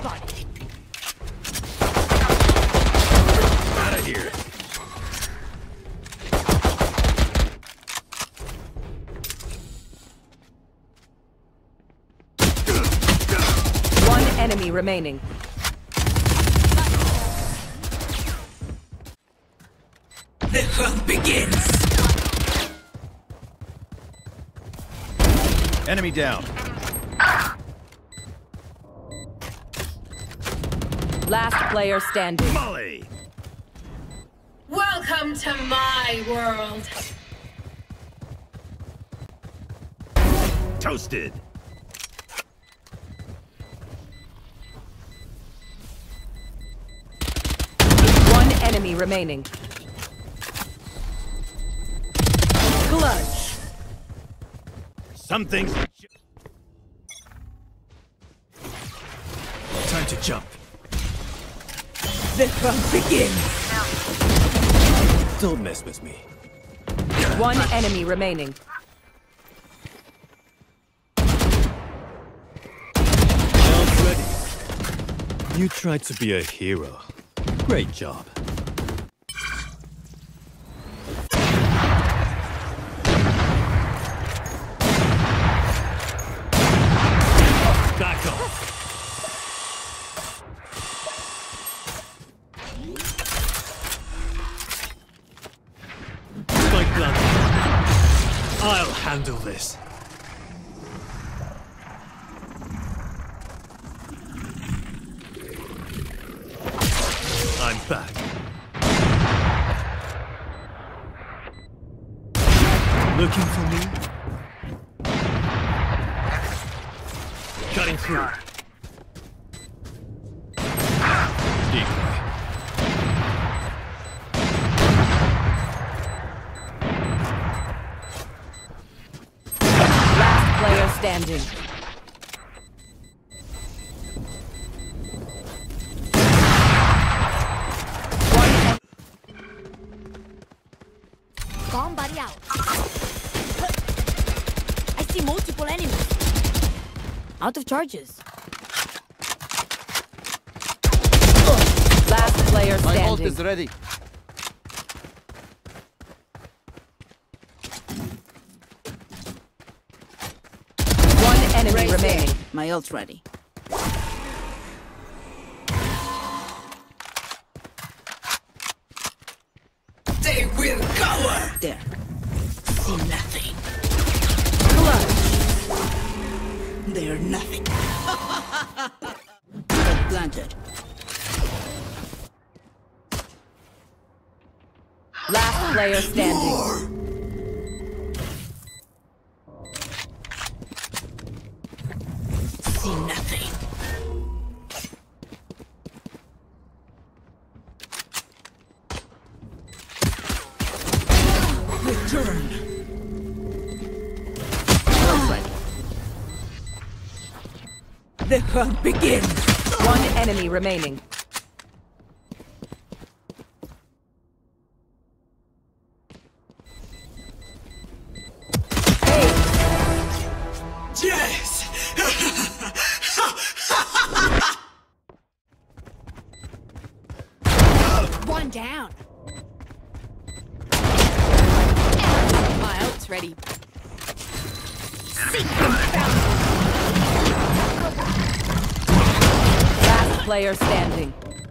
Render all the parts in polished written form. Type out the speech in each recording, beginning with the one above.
spotted. Out of here. One enemy remaining. The hunt begins. Enemy down. Last player standing. Molly. Welcome to my world. Toasted. One enemy remaining. Clutch. Some things. Time to jump. The hunt begins. Don't mess with me. One enemy remaining. Now ready. You tried to be a hero. Great job. Back off. Spike planted. I'll handle this. I'm back. Looking for me? Cutting through. Decoy. Last player standing. Bomb buddy out. I see multiple enemies. Out of charges. Last player My ult standing. is ready. One enemy remaining. My ult's ready. They will cower. There. See nothing. Clutch. They're nothing. Planted. Last player standing. See nothing. Return. The hunt begins. One enemy remaining. Yes. One down. My ult's ready. Last player standing.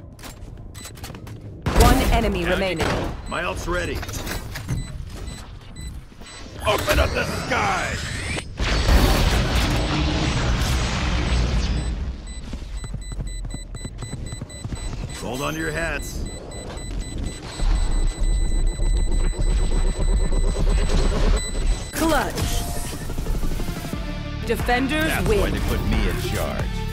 One enemy remaining. My ult's ready. Open up the sky! Hold on to your hats. Clutch. Defenders That's win. going to put me in charge.